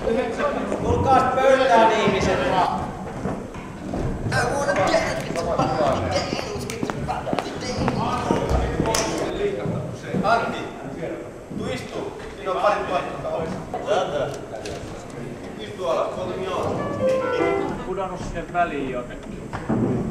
Tulkaas pöytään ihmiset. Antti, tuu istuu. Siinä on pari tuottaa. Istu alas, 3 minuuttia. Pudonnut sinne väliin jotenkin.